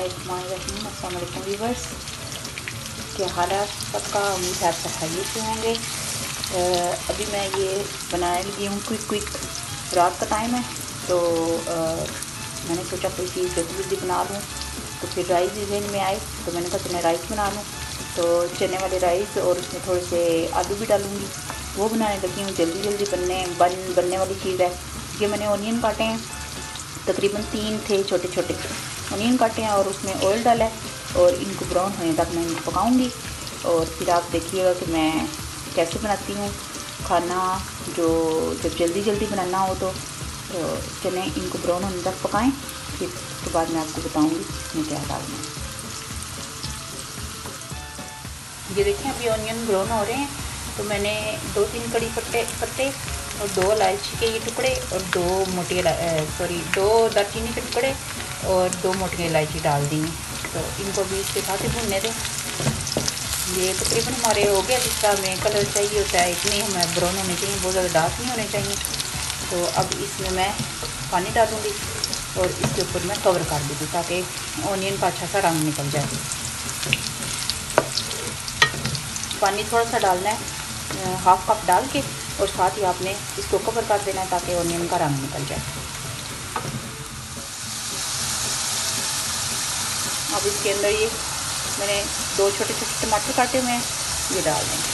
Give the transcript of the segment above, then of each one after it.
बिस्मिल्लाहिर्रहमानिर्रहीम। अस्सलाम वालेकुम व्यूअर्स, क्या हाल है आप सबका? उम्मीद है आप सब खैरियत से होंगे। अभी मैं ये बनाने लगी हूँ क्विक। रात का टाइम है तो मैंने सोचा कोई चीज़ जल्दी जल्दी बना लूँ, तो फिर राइस भी जहन में आए तो मैंने कहा तो मैं राइस बना लूँ। तो चने वाले राइस और उसमें थोड़े से आलू भी डालूँगी, वो बनाने लगी हूँ। जल्दी जल्दी बनने वाली चीज़ है। ये मैंने ऑनियन काटे हैं, तकरीबन 3 थे छोटे छोटे ऑनियन काटे हैं, और उसमें ऑयल डाला है और इनको ब्राउन होने तक मैं इनको पकाऊंगी। और फिर आप देखिएगा कि मैं कैसे बनाती हूँ खाना, जो जब जल्दी जल्दी बनाना हो तो चने इनको ब्राउन होने तक पकाएं, फिर उसके बाद मैं आपको बताऊँगी इसमें क्या डालना है। ये देखें अभी ऑनियन ब्राउन हो रहे हैं, तो मैंने 2-3 कड़ी पत्ते और 2 इलायची के ये टुकड़े और 2 दालचीनी के टुकड़े और 2 मोटी इलायची डाल दी। तो इनको भी इसके साथ ही भूनने दें। ये तकरीबन हमारे हो गया, जिस तरह हमें कलर चाहिए होता है इतने हमें ब्राउन होने चाहिए, बहुत ज़्यादा डार्क नहीं होने चाहिए। तो अब इसमें मैं पानी डालूँगी और इसके ऊपर मैं कवर कर दूँगी ताकि ऑनियन का अच्छा सा रंग निकल जाए। पानी थोड़ा सा डालना है, 1/2 कप डाल के, और साथ ही आपने इसको कवर कर देना है ताकि ऑनियन का रंग निकल जाए। अब इसके अंदर ये मैंने 2 छोटे छोटे टमाटर काटे हुए हैं, ये डाल देंगे।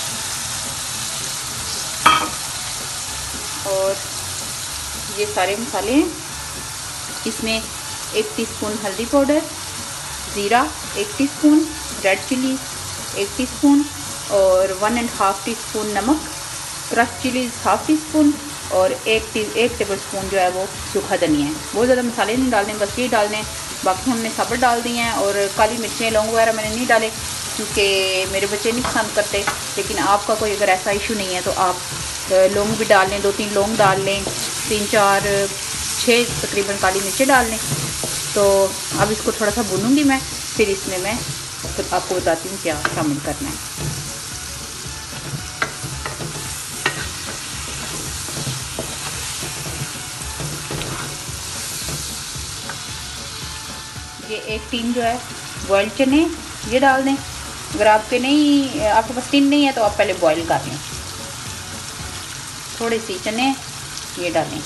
और ये सारे मसाले हैं। इसमें 1 टीस्पून हल्दी पाउडर, ज़ीरा 1 टीस्पून, रेड चिली 1 टीस्पून और 1.5 टीस्पून नमक, क्रश चिलीज़ 1/2 टीस्पून और 1 टेबल स्पून जो है वो सूखा धनिया है। बहुत ज़्यादा मसाले नहीं डालने, बस ये डालने। बाकी हमने साबुत डाल दिए हैं, और काली मिर्चें लौंग वगैरह मैंने नहीं डाले क्योंकि मेरे बच्चे नहीं पसंद करते। लेकिन आपका कोई अगर ऐसा इशू नहीं है तो आप लौंग भी डाल लें, 2-3 लौंग डाल लें, 3-4-6 तकरीबन काली मिर्चें डाल लें। तो अब इसको थोड़ा सा भूनूंगी मैं, फिर इसमें मैं आपको बताती हूँ क्या शामिल करना है। ये 1 टीन जो है बॉयल चने ये डाल दें। अगर आपके पास टीन नहीं है तो आप पहले बॉयल कर लें। थोड़े से चने ये डालें।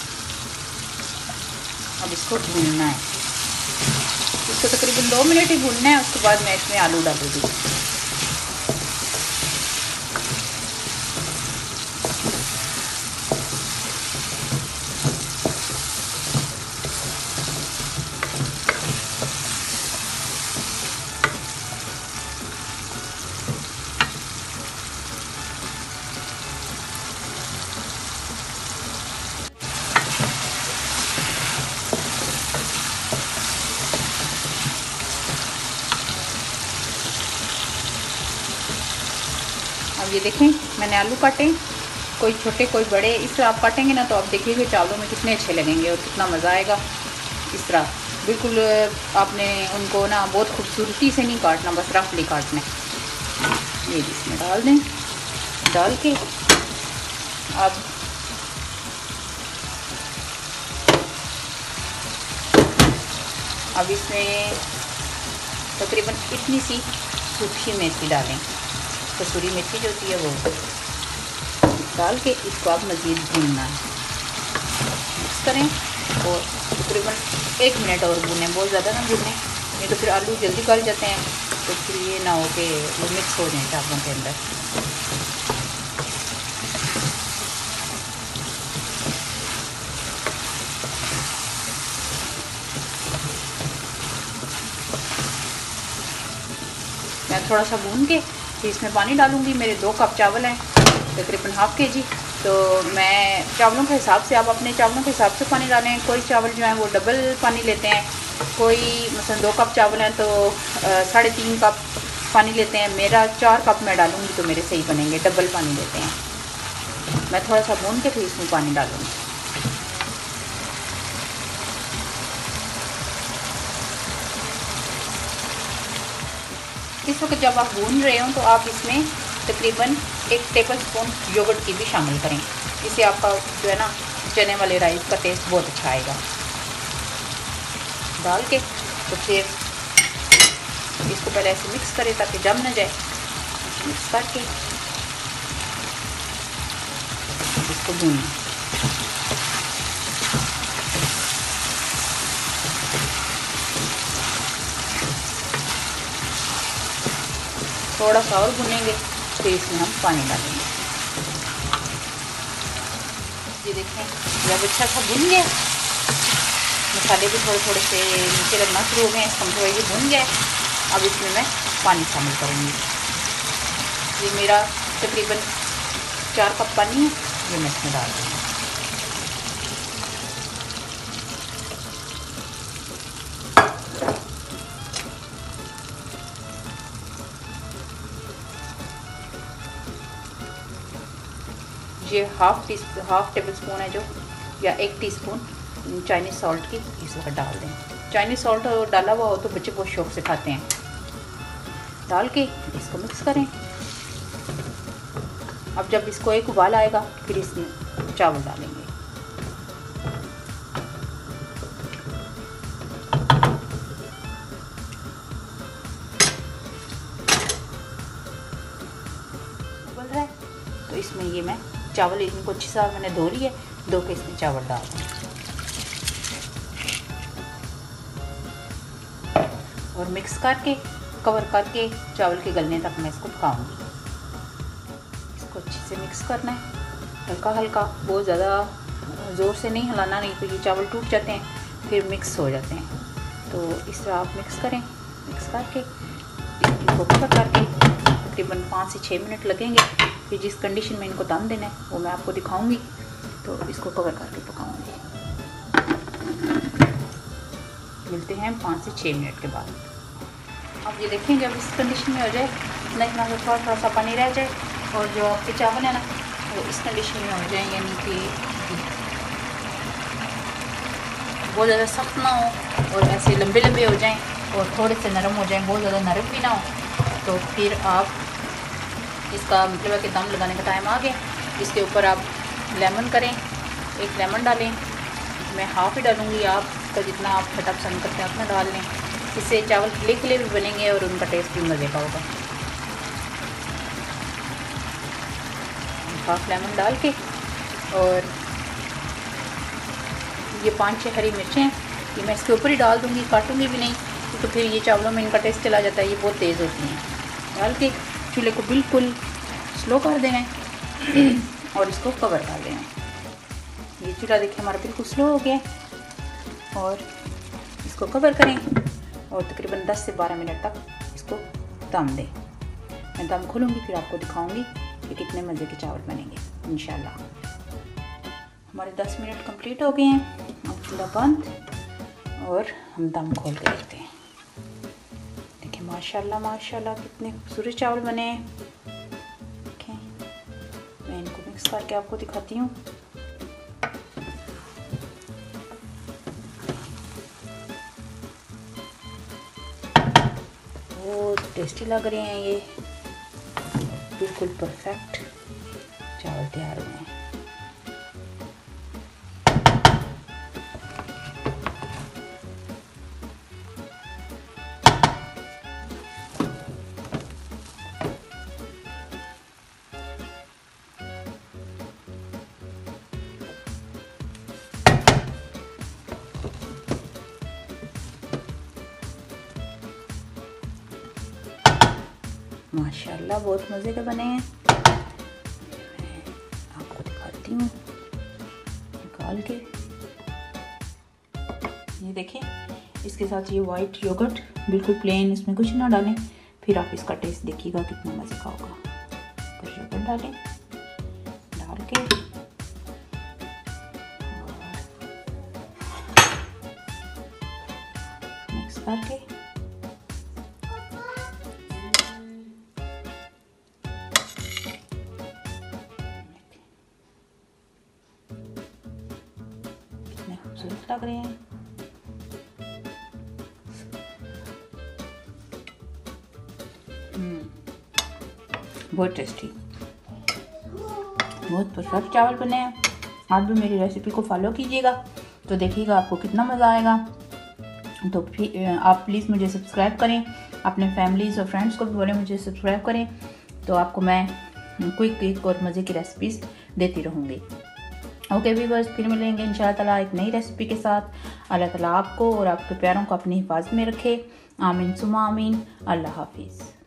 अब इसको भूनना है, इसको तकरीबन 2 मिनट ही भूनना है। उसके बाद मैं इसमें आलू डालूंगी। अब ये देखें मैंने आलू काटे, कोई छोटे कोई बड़े। इस तरह आप काटेंगे ना तो आप देखिएगा चावलों में कितने अच्छे लगेंगे और कितना मज़ा आएगा। इस तरह बिल्कुल आपने उनको ना बहुत खूबसूरती से नहीं काटना, बस रफली काटना है। ये इसमें डाल दें। डाल के अब इसमें तकरीबन इतनी सी सूखी मेथी डालें, कसूरी मेथी जो होती है वो डाल के इसको आप मज़ीद भूनना है। मिक्स करें और तकरीबन 1 मिनट और भूनें, बहुत ज़्यादा ना भूनें, नहीं तो फिर आलू जल्दी गल जाते हैं। तो फिर ये ना हो कि वो मिक्स हो जाए चावलों के अंदर। मैं थोड़ा सा भून के फिर इसमें पानी डालूंगी। मेरे 2 कप चावल हैं, तकरीबन 1/2 kg। तो मैं चावलों के हिसाब से, आप अपने चावलों के हिसाब से पानी डालें। कोई चावल जो है वो डबल पानी लेते हैं, कोई मसलन 2 कप चावल हैं तो 3.5 कप पानी लेते हैं। मेरा 4 कप मैं डालूंगी तो मेरे सही बनेंगे, डबल पानी लेते हैं। मैं थोड़ा सा भून के फिर इसमें पानी डालूँगी। इस वक्त जब आप भून रहे हो तो आप इसमें तकरीबन 1 टेबल स्पून योगर्ट की भी शामिल करें। इससे आपका जो है ना चने वाले राइस का टेस्ट बहुत अच्छा आएगा। डाल के तो फिर इसको पहले ऐसे मिक्स करें ताकि जम न जाए। मिक्स करके इसको भूनें। थोड़ा सा और भुनेंगे, फिर इसमें हम पानी डालेंगे। ये देखें जब अच्छा सा भुन गया, मसाले भी थोड़े थोड़े से नीचे लगना शुरू हो गए, समझो ये भुन गया। अब इसमें मैं पानी शामिल करूँगी। ये मेरा तकरीबन 4 कप पानी है, ये मैं इसमें डाल दूँगी। ये हाफ टेबल स्पून है जो, या 1 टीस्पून चाइनीज़ सॉल्ट की इस वक्त डाल दें। चाइनीज़ सॉल्ट डाला हुआ हो तो बच्चे बहुत शौक से खाते हैं। डाल के इसको मिक्स करें। अब जब इसको एक उबाल आएगा फिर इसमें चावल डालेंगे। उबल रहा है तो इसमें ये मैं चावल, इनको अच्छी तरह मैंने धो लिया, धो के इसमें चावल डाल दें और मिक्स करके कवर करके चावल के गलने तक मैं इसको पकाऊंगी। इसको अच्छे से मिक्स करना है, हल्का हल्का, बहुत ज़्यादा ज़ोर से नहीं हिलाना, नहीं तो ये चावल टूट जाते हैं, फिर मिक्स हो जाते हैं। तो इस तरह आप मिक्स करें। मिक्स करके इसको कवर करके तकरीबन 5 से 6 मिनट लगेंगे। फिर जिस कंडीशन में इनको दम देना है वो मैं आपको दिखाऊंगी। तो इसको कवर करके पकाऊंगी। मिलते हैं 5 से 6 मिनट के बाद। अब ये देखें जब इस कंडीशन में हो जाए, इतना थोड़ा सा पानी रह जाए और जो आपके चावल है ना वो इस कंडीशन में हो जाए, यानी कि बहुत ज़्यादा सख्त ना हो और ऐसे लंबे लंबे हो जाएं और थोड़े से नरम हो जाएं, बहुत ज़्यादा नरम भी ना हो। तो फिर आप इसका मतलब है कि दम लगाने का टाइम आ गया। इसके ऊपर आप लेमन करें, 1 लेमन डालें। मैं हाफ़ ही डालूँगी, आपका जितना आप खट्टा पसंद करते हैं उतना डाल लें। इससे चावल खिले खिले भी बनेंगे और उनका टेस्ट भी मज़े का होगा। हाफ लेमन डाल के और ये 5-6 हरी मिर्चें हैं, ये मैं इसके ऊपर ही डाल दूँगी, काटूँगी भी नहीं तो फिर ये चावलों में इनका टेस्ट चला जाता है, ये बहुत तेज़ होती हैं। डाल के चूल्हे को बिल्कुल स्लो कर देना है और इसको कवर कर देना है। ये चूल्हा देखिए हमारा बिल्कुल स्लो हो गया और इसको कवर करें और तकरीबन 10 से 12 मिनट तक इसको दम दें। मैं दम खोलूँगी फिर आपको दिखाऊँगी कि कितने मज़े के चावल बनेंगे इंशाल्लाह। हमारे 10 मिनट कंप्लीट हो गए हैं। अब चूल्हा बंद और हम दम खोल के देखते हैं। देखिए माशाल्लाह माशाल्लाह कितने खूबसूरत चावल बने हैं। देखें मैं इनको मिक्स करके आपको दिखाती हूँ। बहुत टेस्टी लग रहे हैं, ये बिल्कुल परफेक्ट चावल तैयार हुए हैं। माशाल्लाह बहुत मज़े के बने हैं। मैं आपको दिखाती हूँ निकाल के। ये देखें इसके साथ ये वाइट योगर्ट बिल्कुल प्लेन, इसमें कुछ ना डालें, फिर आप इसका टेस्ट देखिएगा कितना मज़े का होगा। कुछ योगर्ट डालें, डाल के मिक्स करके खूबसूरत लग रहे हैं। बहुत टेस्टी, बहुत परफेक्ट चावल बने हैं। आप भी मेरी रेसिपी को फॉलो कीजिएगा तो देखिएगा आपको कितना मज़ा आएगा। तो फिर आप प्लीज़ मुझे सब्सक्राइब करें, अपने फैमिलीज़ और फ्रेंड्स को भी बोलें मुझे सब्सक्राइब करें, तो आपको मैं क्विक और मज़े की रेसिपीज़ देती रहूँगी। ओके व्यूअर्स, फिर मिलेंगे इंशाअल्लाह ताला एक नई रेसिपी के साथ। अल्लाह ताला आपको और आपके प्यारों को अपनी हिफाजत में रखे। आमीन सुमा आमीन। अल्लाह हाफिज़।